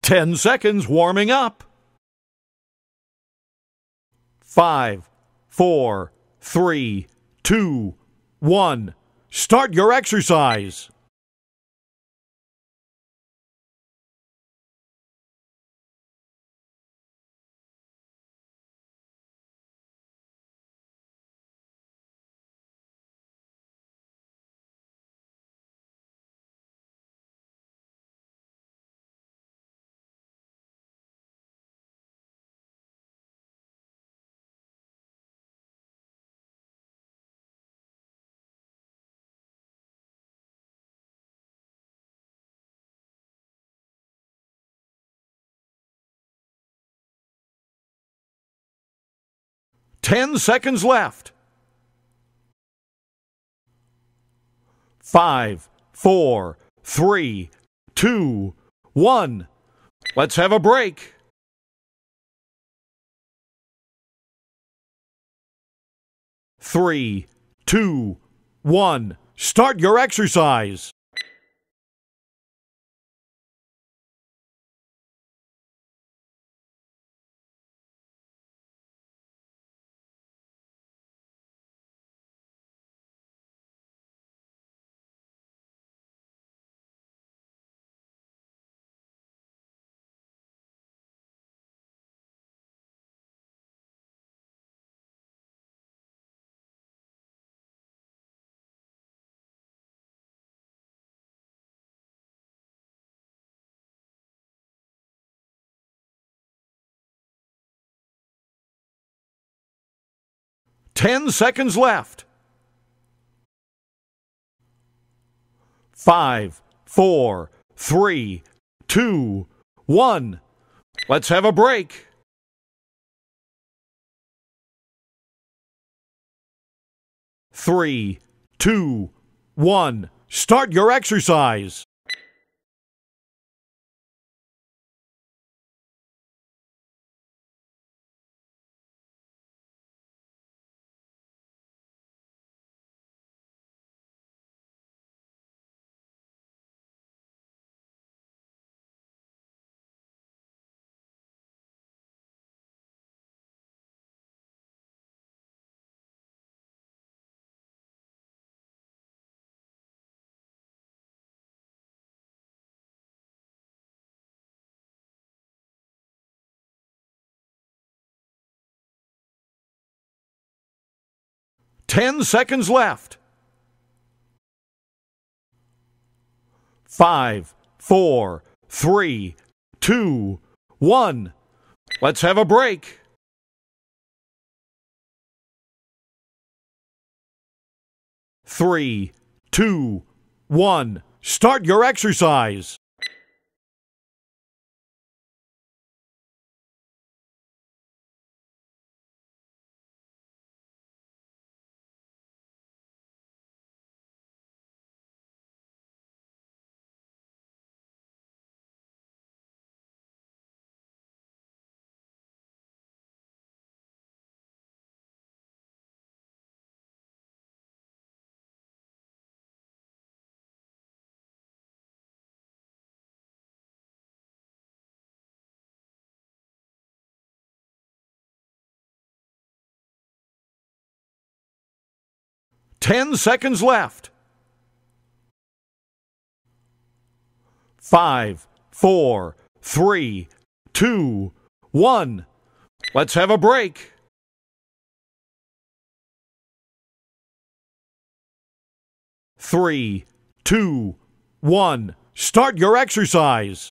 10 seconds warming up. 5, 4, 3, 2, 1. Start your exercise. Ten seconds left. 5, 4, 3, 2, 1. Let's have a break. Three, 2, 1. Start your exercise. Ten seconds left. 5, 4, 3, 2, 1. Let's have a break. Three, 2, 1. Start your exercise. Ten seconds left. 5, 4, 3, 2, 1. Let's have a break. Three, 2, 1. Start your exercise. Ten seconds left. 5, 4, 3, 2, 1. Let's have a break. Three, 2, 1. Start your exercise.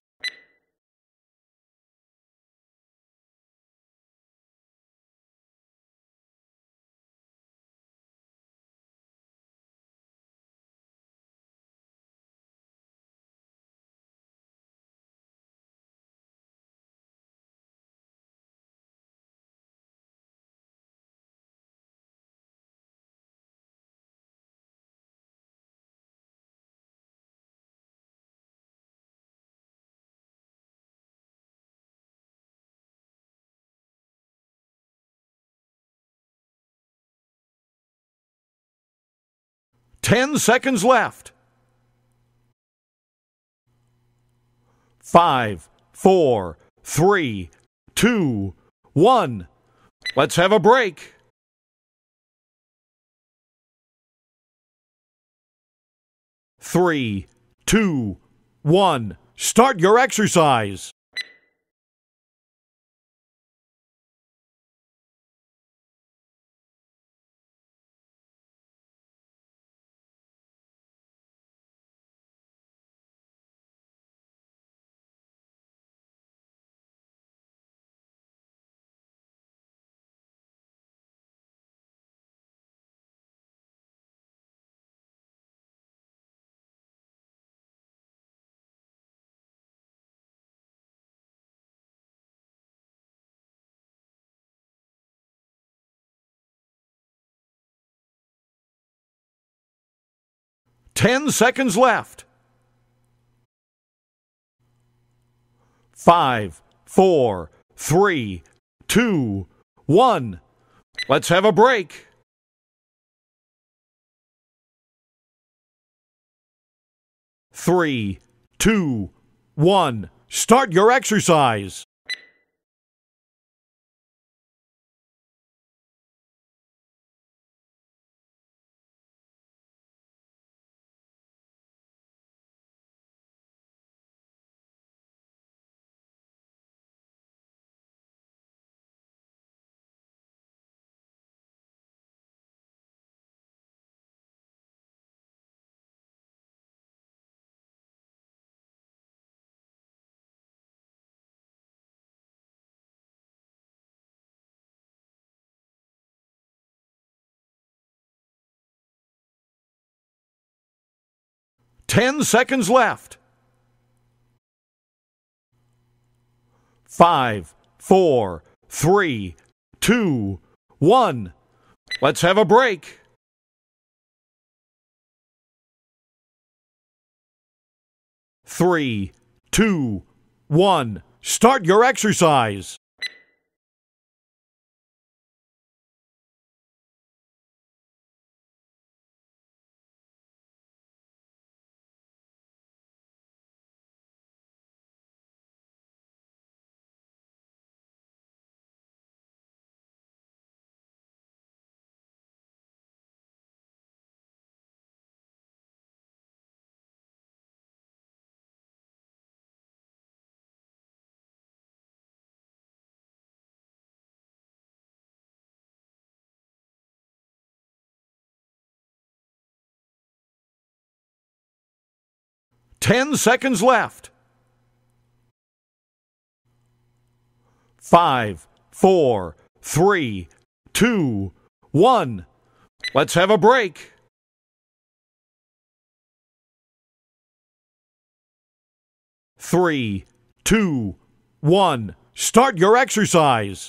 Ten seconds left. 5, 4, 3, 2, 1. Let's have a break. Three, two, one. Start your exercise. Ten seconds left. 5, 4, 3, 2, 1. Let's have a break. Three, two, one. Start your exercise. Ten seconds left. 5, 4, 3, 2, 1. Let's have a break. Three, two, one. Start your exercise. Ten seconds left. 5, 4, 3, 2, 1. Let's have a break. Three, two, one. Start your exercise.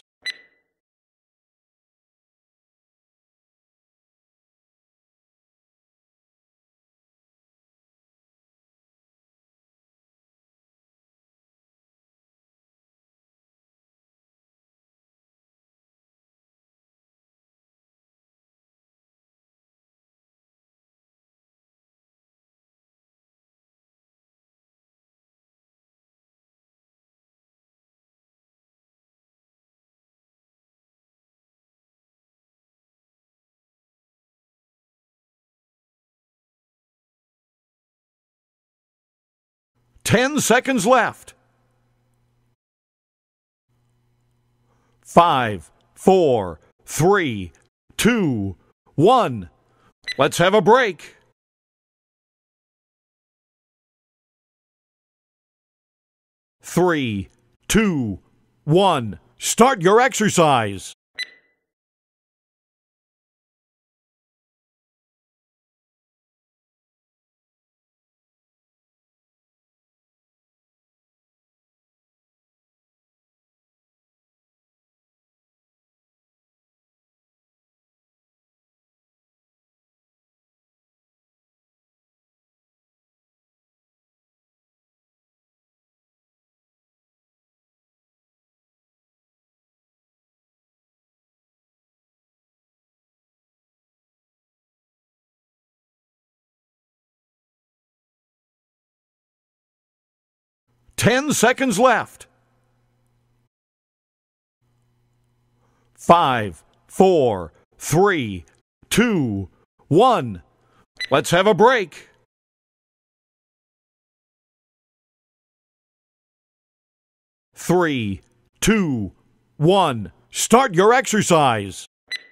Ten seconds left. 5, 4, 3, 2, 1. Let's have a break. Three, two, one. Start your exercise. 10 seconds left. 5, 4, 3, 2, 1. Let's have a break. 3, 2, 1. Start your exercise.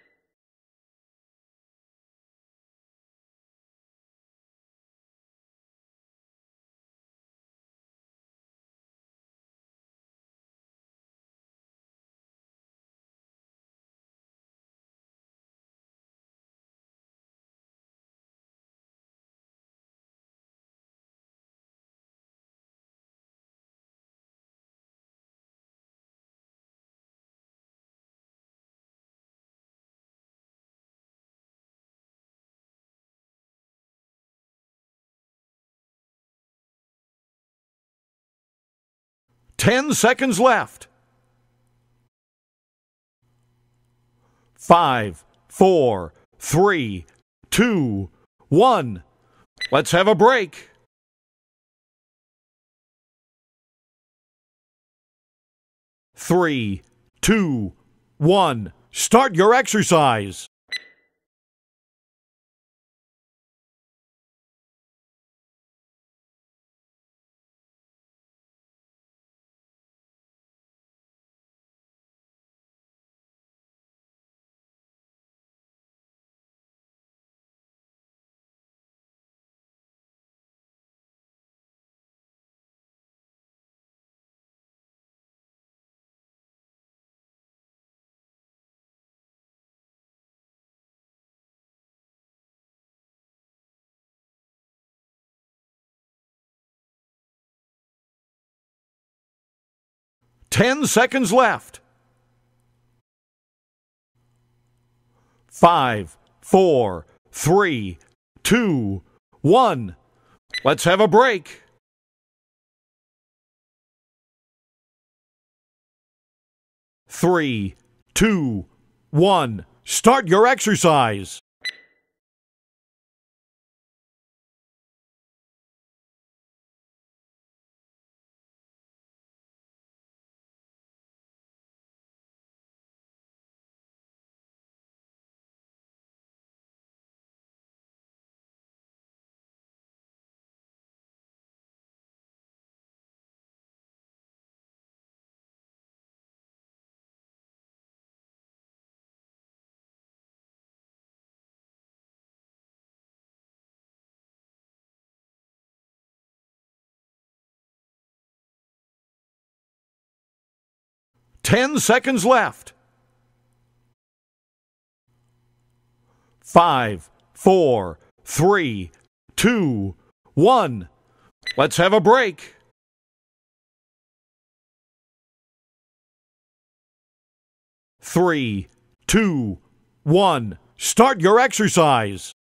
Ten seconds left. 5, 4, 3, 2, 1. Let's have a break. 3, 2, 1. Start your exercise. Ten seconds left. 5, 4, 3, 2, 1. Let's have a break. 3, 2, 1. Start your exercise. Ten seconds left. 5, 4, 3, 2, 1. Let's have a break. 3, 2, 1. Start your exercise.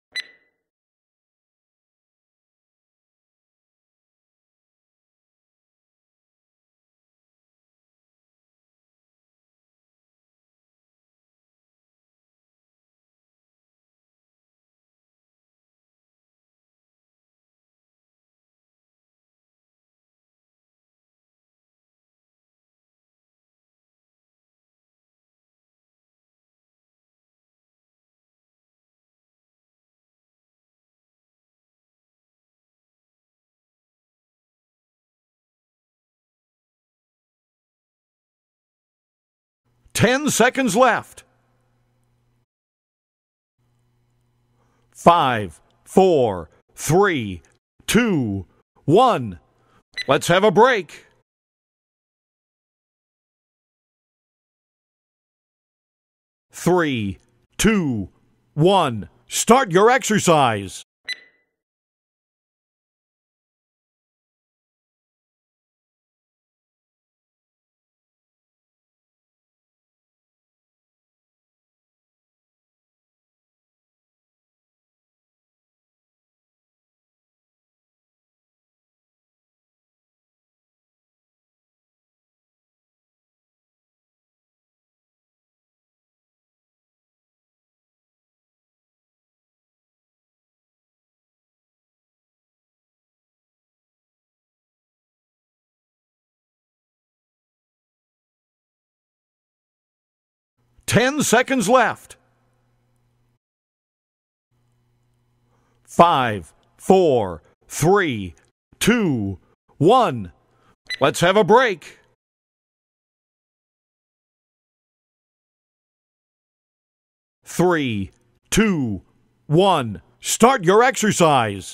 Ten seconds left. 5, 4, 3, 2, 1. Let's have a break. 3, 2, 1. Start your exercise. 10 seconds left. 5, 4, 3, 2, 1. Let's have a break. 3, 2, 1. Start your exercise.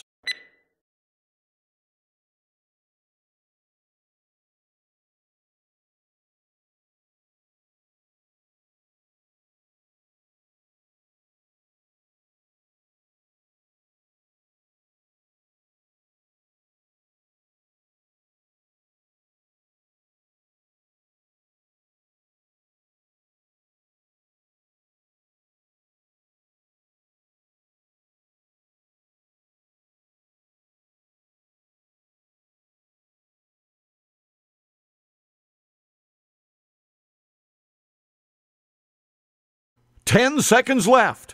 Ten seconds left.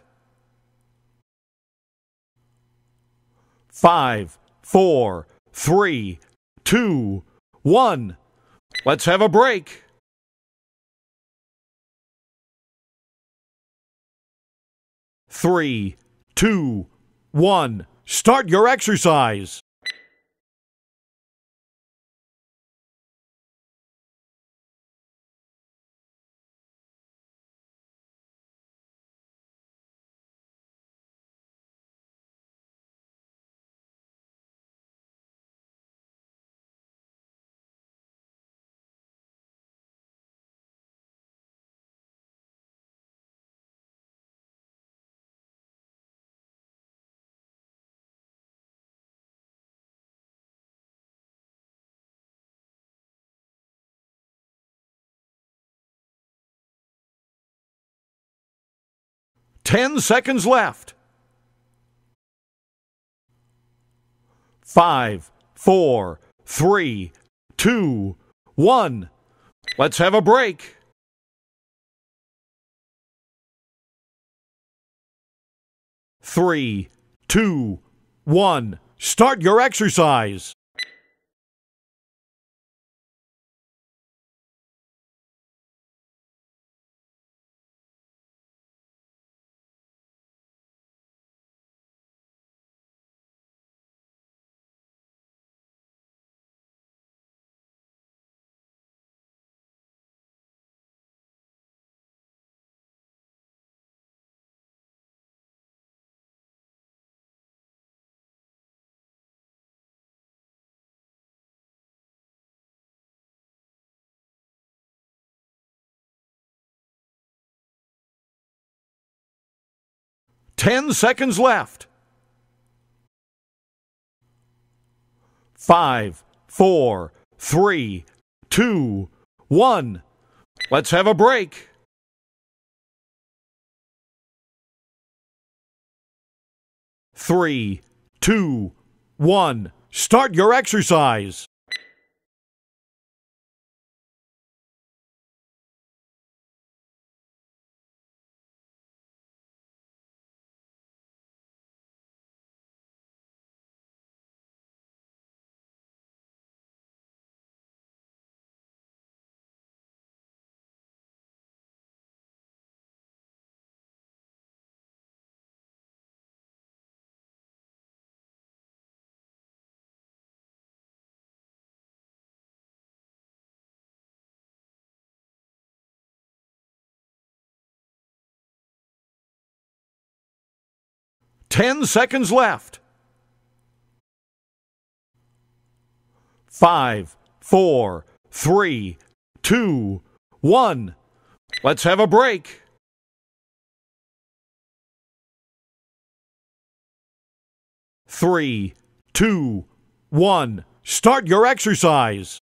5, 4, 3, 2, 1. Let's have a break. 3, 2, 1. Start your exercise. Ten seconds left. 5, 4, 3, 2, 1. Let's have a break. 3, 2, 1. Start your exercise. Ten seconds left. 5, 4, 3, 2, 1. Let's have a break. 3, 2, 1. Start your exercise. Ten seconds left. 5, 4, 3, 2, 1. Let's have a break. 3, 2, 1. Start your exercise.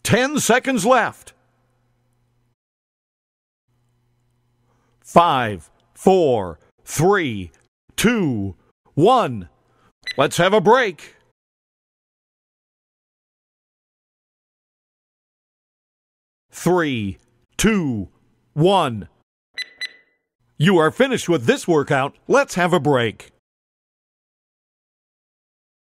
10 seconds left. 5, 4, 3, 2, 1. Let's have a break. 3, 2, 1. You are finished with this workout. Let's have a break.